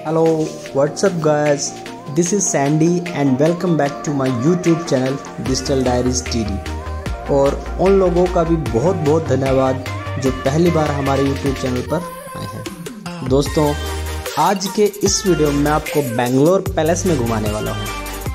Hello, what's up guys? This is Sandy and welcome back to my YouTube channel Digital Diaries TD। और उन लोगों का भी बहुत बहुत धन्यवाद जो पहली बार हमारे YouTube चैनल पर आए हैं। दोस्तों, आज के इस वीडियो में मैं आपको बेंगलोर पैलेस में घुमाने वाला हूँ।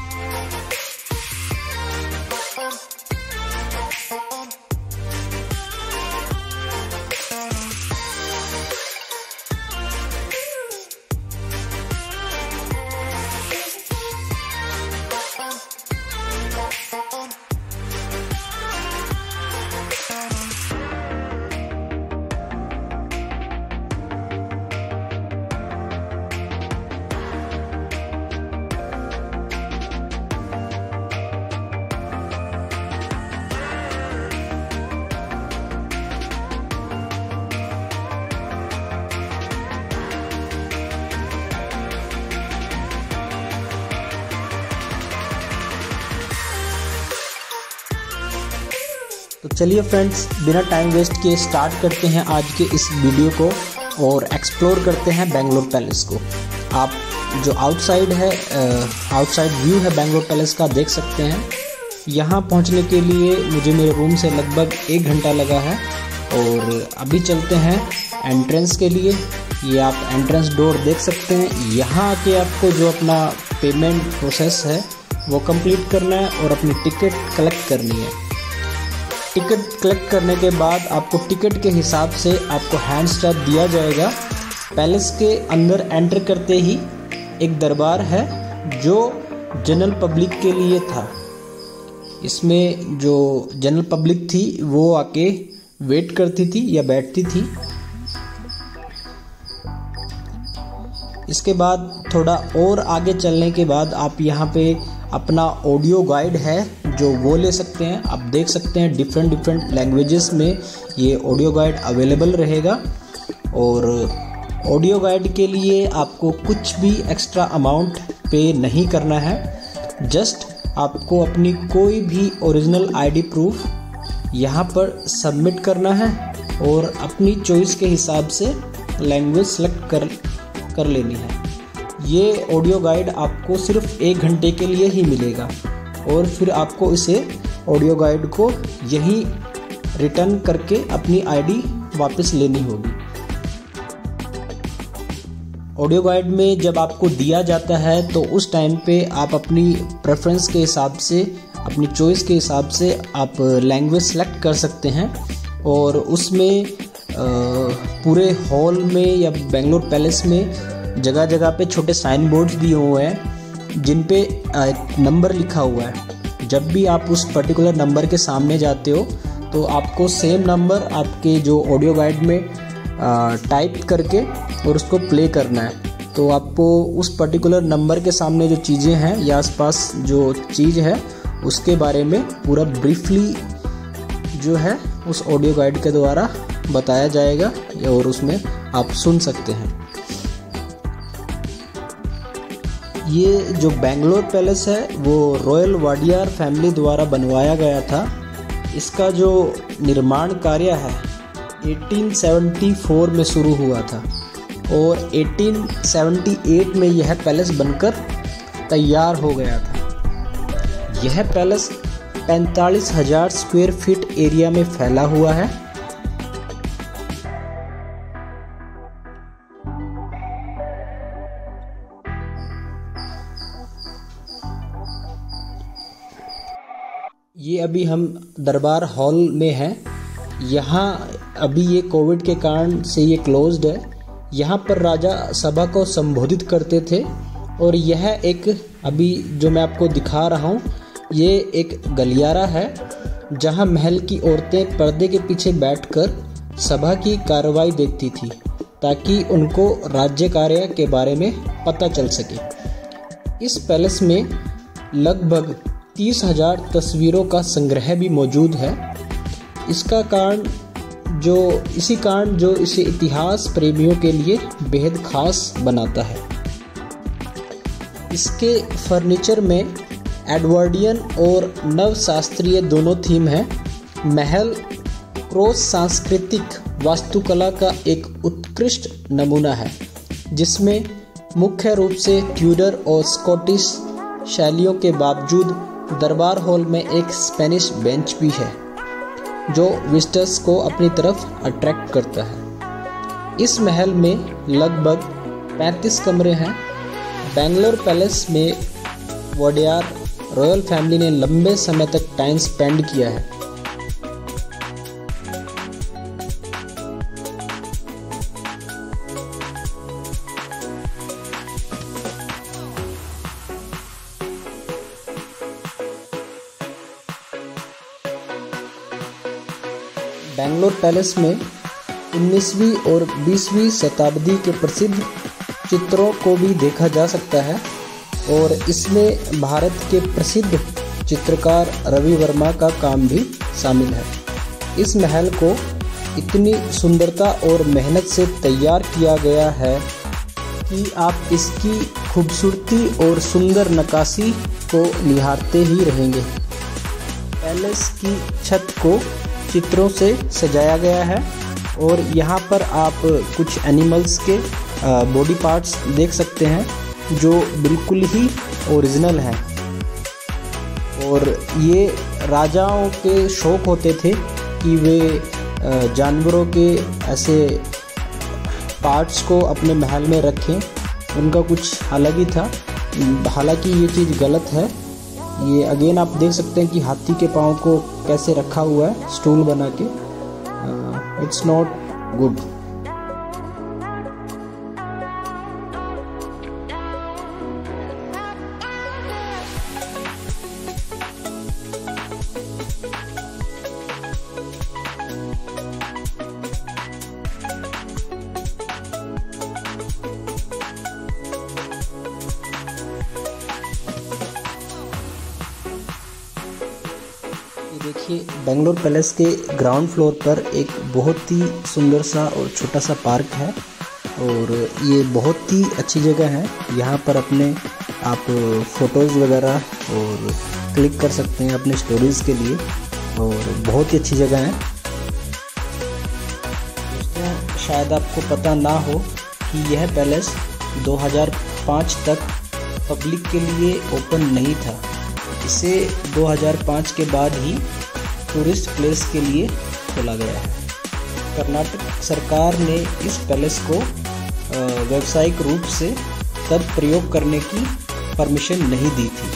तो चलिए फ्रेंड्स, बिना टाइम वेस्ट किए स्टार्ट करते हैं आज के इस वीडियो को और एक्सप्लोर करते हैं बेंगलोर पैलेस को। आप जो आउटसाइड व्यू है बेंगलोर पैलेस का देख सकते हैं। यहाँ पहुँचने के लिए मुझे मेरे रूम से लगभग 1 घंटा लगा है और अभी चलते हैं एंट्रेंस के लिए। ये आप एंट्रेंस डोर देख सकते हैं। यहाँ आके आपको जो अपना पेमेंट प्रोसेस है वो कंप्लीट करना है और अपनी टिकट कलेक्ट करनी है। टिकट कलेक्ट करने के बाद आपको टिकट के हिसाब से आपको हैंड स्ट्रैप दिया जाएगा। पैलेस के अंदर एंटर करते ही एक दरबार है जो जनरल पब्लिक के लिए था। इसमें जो जनरल पब्लिक थी वो आके वेट करती थी या बैठती थी। इसके बाद थोड़ा और आगे चलने के बाद आप यहाँ पे अपना ऑडियो गाइड है जो वो ले सकते हैं। आप देख सकते हैं डिफरेंट लैंग्वेजेस में ये ऑडियो गाइड अवेलेबल रहेगा। और ऑडियो गाइड के लिए आपको कुछ भी एक्स्ट्रा अमाउंट पे नहीं करना है। जस्ट आपको अपनी कोई भी ओरिजिनल आईडी प्रूफ यहाँ पर सबमिट करना है और अपनी चॉइस के हिसाब से लैंग्वेज सेलेक्ट कर लेनी है। ये ऑडियो गाइड आपको सिर्फ 1 घंटे के लिए ही मिलेगा और फिर आपको इसे ऑडियो गाइड को यहीं रिटर्न करके अपनी आईडी वापस लेनी होगी। ऑडियो गाइड में जब आपको दिया जाता है तो उस टाइम पे आप अपनी प्रेफरेंस के हिसाब से, अपनी चॉइस के हिसाब से आप लैंग्वेज सेलेक्ट कर सकते हैं। और उसमें पूरे हॉल में या बेंगलोर पैलेस में जगह जगह पे छोटे साइन बोर्ड्स दिए हुए हैं जिन पे नंबर लिखा हुआ है। जब भी आप उस पर्टिकुलर नंबर के सामने जाते हो तो आपको सेम नंबर आपके जो ऑडियो गाइड में टाइप करके और उसको प्ले करना है। तो आपको उस पर्टिकुलर नंबर के सामने जो चीज़ें हैं या आसपास जो चीज़ है उसके बारे में पूरा ब्रीफली जो है उस ऑडियो गाइड के द्वारा बताया जाएगा और उसमें आप सुन सकते हैं। ये जो बेंगलोर पैलेस है वो रॉयल वाडियार फैमिली द्वारा बनवाया गया था। इसका जो निर्माण कार्य है 1874 में शुरू हुआ था और 1878 में यह पैलेस बनकर तैयार हो गया था। यह पैलेस 45,000 स्क्वायर फीट एरिया में फैला हुआ है। ये अभी हम दरबार हॉल में हैं। यहाँ अभी ये कोविड के कारण से ये क्लोज्ड है। यहाँ पर राजा सभा को संबोधित करते थे और यह एक अभी जो मैं आपको दिखा रहा हूँ ये एक गलियारा है जहाँ महल की औरतें पर्दे के पीछे बैठकर सभा की कार्रवाई देखती थी ताकि उनको राज्य कार्य के बारे में पता चल सके। इस पैलेस में लगभग 30,000 तस्वीरों का संग्रह भी मौजूद है। इसी कारण जो इसे इतिहास प्रेमियों के लिए बेहद खास बनाता है। इसके फर्नीचर में एडवर्डियन और नवशास्त्रीय दोनों थीम है। महल क्रॉस सांस्कृतिक वास्तुकला का एक उत्कृष्ट नमूना है जिसमें मुख्य रूप से ट्यूडर और स्कॉटिश शैलियों के बावजूद दरबार हॉल में एक स्पेनिश बेंच भी है जो विजिटर्स को अपनी तरफ अट्रैक्ट करता है। इस महल में लगभग 35 कमरे हैं। बेंगलोर पैलेस में वोडेयार रॉयल फैमिली ने लंबे समय तक टाइम स्पेंड किया है। बेंगलोर पैलेस में 19वीं और 20वीं शताब्दी के प्रसिद्ध चित्रों को भी देखा जा सकता है और इसमें भारत के प्रसिद्ध चित्रकार रवि वर्मा का काम भी शामिल है। इस महल को इतनी सुंदरता और मेहनत से तैयार किया गया है कि आप इसकी खूबसूरती और सुंदर नक्काशी को निहारते ही रहेंगे। पैलेस की छत को चित्रों से सजाया गया है और यहाँ पर आप कुछ एनिमल्स के बॉडी पार्ट्स देख सकते हैं जो बिल्कुल ही ओरिजिनल हैं। और ये राजाओं के शौक होते थे कि वे जानवरों के ऐसे पार्ट्स को अपने महल में रखें, उनका कुछ अलग ही था। हालांकि ये चीज़ गलत है। ये अगेन आप देख सकते हैं कि हाथी के पाँव को कैसे रखा हुआ है स्टूल बना के। It's not good. देखिए, बेंगलोर पैलेस के ग्राउंड फ्लोर पर एक बहुत ही सुंदर सा और छोटा सा पार्क है और ये बहुत ही अच्छी जगह है। यहाँ पर अपने आप फ़ोटोज़ वगैरह और क्लिक कर सकते हैं अपने स्टोरीज़ के लिए और बहुत ही अच्छी जगह है। दोस्तों, शायद आपको पता ना हो कि यह पैलेस 2005 तक पब्लिक के लिए ओपन नहीं था। इसे 2005 के बाद ही टूरिस्ट प्लेस के लिए खोला गया है। कर्नाटक सरकार ने इस पैलेस को व्यावसायिक रूप से तब प्रयोग करने की परमिशन नहीं दी थी।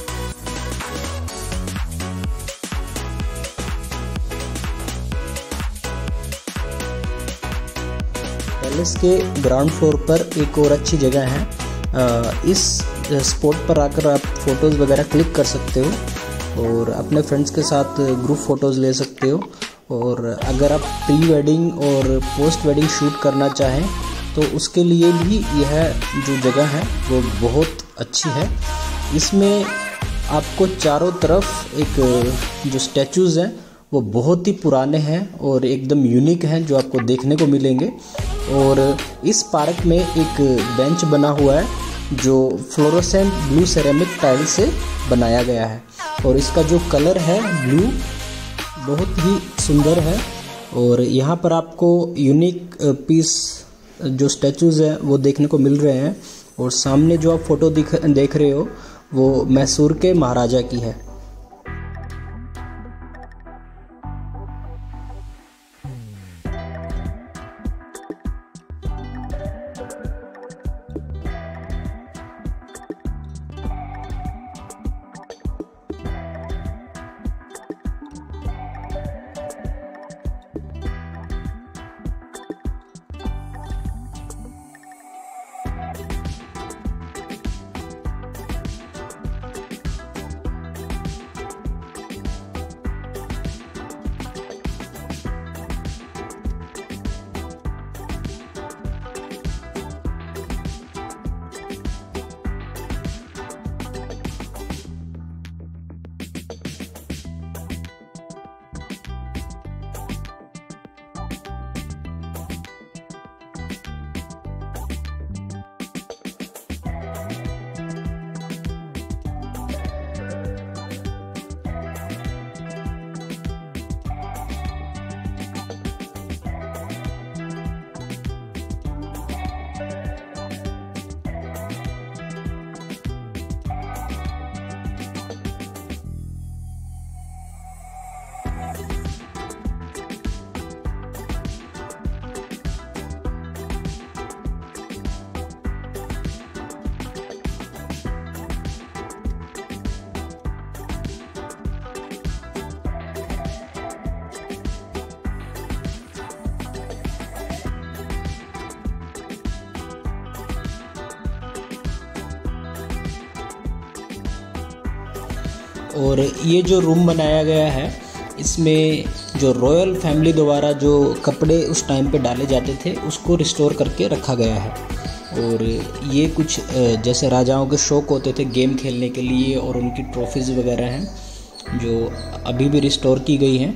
पैलेस के ग्राउंड फ्लोर पर एक और अच्छी जगह है। इस स्पॉट पर आकर आप फ़ोटोज़ वगैरह क्लिक कर सकते हो और अपने फ्रेंड्स के साथ ग्रुप फ़ोटोज़ ले सकते हो। और अगर आप प्री वेडिंग और पोस्ट वेडिंग शूट करना चाहें तो उसके लिए भी यह जो जगह है वो बहुत अच्छी है। इसमें आपको चारों तरफ एक जो स्टैचूज़ हैं वो बहुत ही पुराने हैं और एकदम यूनिक हैं जो आपको देखने को मिलेंगे। और इस पार्क में एक बेंच बना हुआ है जो फ्लोरोसेंट ब्लू सेरेमिक टाइल से बनाया गया है और इसका जो कलर है ब्लू बहुत ही सुंदर है। और यहाँ पर आपको यूनिक पीस जो स्टैचूज़ हैं वो देखने को मिल रहे हैं। और सामने जो आप फ़ोटो देख रहे हो वो मैसूर के महाराजा की है। और ये जो रूम बनाया गया है इसमें जो रॉयल फैमिली द्वारा जो कपड़े उस टाइम पे डाले जाते थे उसको रिस्टोर करके रखा गया है। और ये कुछ जैसे राजाओं के शौक होते थे गेम खेलने के लिए, और उनकी ट्रॉफीज़ वगैरह हैं जो अभी भी रिस्टोर की गई हैं।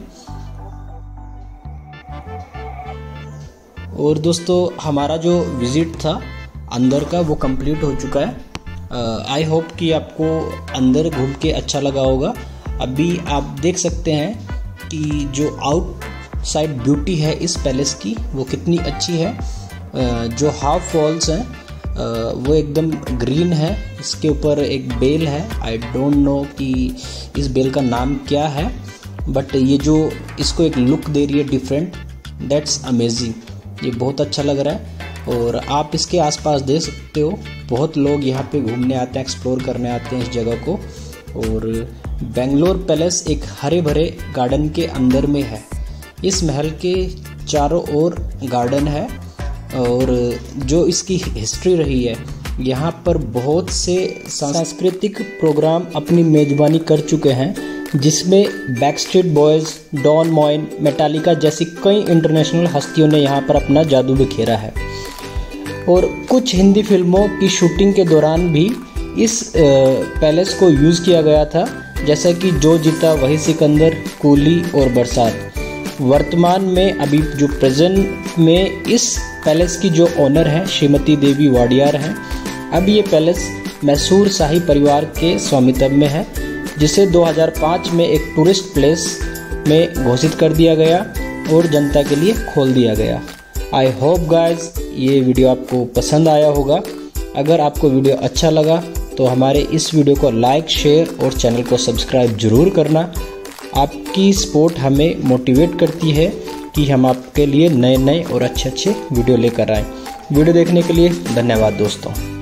और दोस्तों हमारा जो विज़िट था अंदर का वो कंप्लीट हो चुका है। आई होप कि आपको अंदर घूम के अच्छा लगा होगा। अभी आप देख सकते हैं कि जो आउटसाइड ब्यूटी है इस पैलेस की वो कितनी अच्छी है। जो हाफ वॉल्स हैं वो एकदम ग्रीन है, इसके ऊपर एक बेल है। आई डोंट नो कि इस बेल का नाम क्या है, बट ये जो इसको एक लुक दे रही है डिफरेंट, दैट्स अमेजिंग। ये बहुत अच्छा लग रहा है। और आप इसके आसपास देख सकते हो बहुत लोग यहाँ पे घूमने आते हैं, एक्सप्लोर करने आते हैं इस जगह को। और बेंगलोर पैलेस एक हरे भरे गार्डन के अंदर में है। इस महल के चारों ओर गार्डन है, और जो इसकी हिस्ट्री रही है यहाँ पर बहुत से सांस्कृतिक प्रोग्राम अपनी मेज़बानी कर चुके हैं, जिसमें Backstreet Boys, Don Moen, Metallica जैसी कई इंटरनेशनल हस्तियों ने यहाँ पर अपना जादू बिखेरा है। और कुछ हिंदी फिल्मों की शूटिंग के दौरान भी इस पैलेस को यूज़ किया गया था, जैसा कि जो जीता वही सिकंदर, कूली और बरसात। वर्तमान में अभी जो प्रेजेंट में इस पैलेस की जो ओनर है श्रीमती देवी वाडियार हैं। अब ये पैलेस मैसूर शाही परिवार के स्वामित्व में है, जिसे 2005 में एक टूरिस्ट प्लेस में घोषित कर दिया गया और जनता के लिए खोल दिया गया। आई होप गाइज ये वीडियो आपको पसंद आया होगा। अगर आपको वीडियो अच्छा लगा तो हमारे इस वीडियो को लाइक, शेयर और चैनल को सब्सक्राइब जरूर करना। आपकी सपोर्ट हमें मोटिवेट करती है कि हम आपके लिए नए नए और अच्छे वीडियो लेकर आएँ। वीडियो देखने के लिए धन्यवाद दोस्तों।